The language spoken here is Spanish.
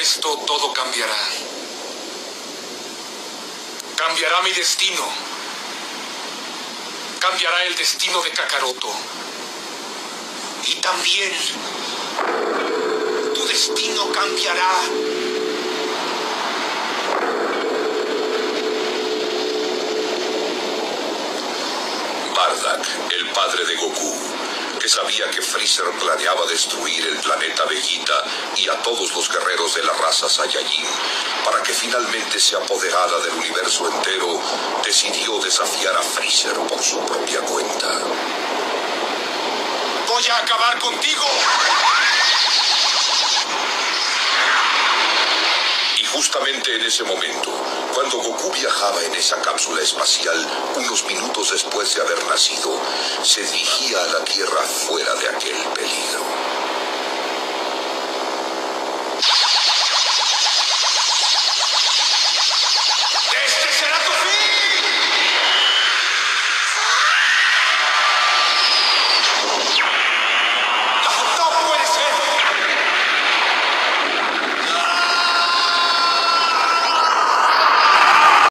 esto, todo cambiará. Cambiará mi destino. Cambiará el destino de Kakaroto. Y también tu destino cambiará. Bardock, el padre de Goku, que sabía que Freezer planeaba destruir el planeta Vegeta y a todos los guerreros de la raza Saiyajin para que finalmente se apoderara del universo entero, decidió desafiar a Freezer por su propia cuenta. ¡Voy a acabar contigo! Y justamente en ese momento, cuando Goku viajaba en esa cápsula espacial, unos minutos después de haber nacido, se dirigía a la Tierra fuera de aquel peligro.